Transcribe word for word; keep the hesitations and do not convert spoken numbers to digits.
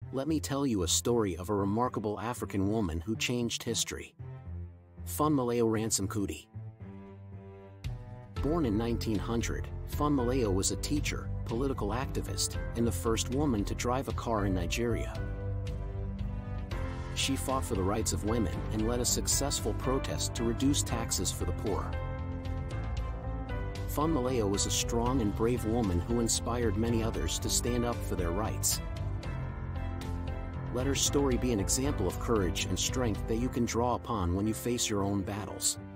Let me tell you a story of a remarkable African woman who changed history. Funmilayo Ransome-Kuti. Born in nineteen hundred, Funmilayo was a teacher, political activist, and the first woman to drive a car in Nigeria. She fought for the rights of women and led a successful protest to reduce taxes for the poor. Funmilayo was a strong and brave woman who inspired many others to stand up for their rights. Let her story be an example of courage and strength that you can draw upon when you face your own battles.